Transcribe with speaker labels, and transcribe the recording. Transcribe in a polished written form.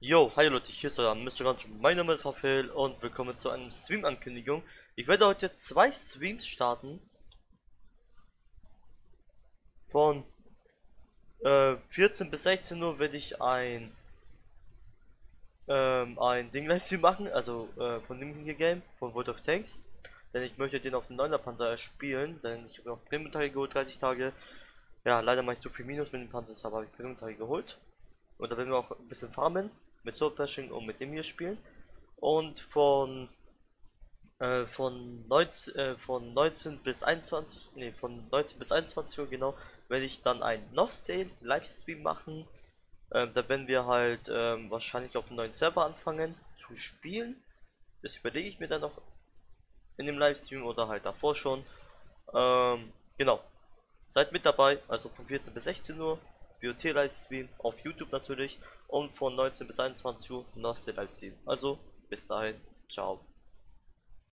Speaker 1: Jo, hi Leute, hier ist euer Mr. Gunch. Mein Name ist Raphael und willkommen zu einer Stream-Ankündigung. Ich werde heute zwei Streams starten. Von 14 bis 16 Uhr werde ich ein Ding Livestream machen, also von dem hier Game, von World of Tanks. Denn ich möchte den auf dem 9er Panzer spielen, denn ich habe noch Premium-Tage geholt, 30 Tage. Ja, leider mache ich zu viel Minus mit dem Panzer, aber habe ich Premium-Tage geholt. Und da werden wir auch ein bisschen farmen mit Soul Flashing und mit dem hier spielen. Und von 19 bis 21, nee, von 19 bis 21 Uhr genau, werde ich dann ein Nostale Livestream machen. Da werden wir halt wahrscheinlich auf einem neuen Server anfangen zu spielen. Das überlege ich mir dann noch in dem Livestream oder halt davor schon. Genau. Seid mit dabei, also von 14 bis 16 Uhr, WOT Livestream auf YouTube natürlich und von 19 bis 21 Uhr Nostale Livestream. Also bis dahin, ciao.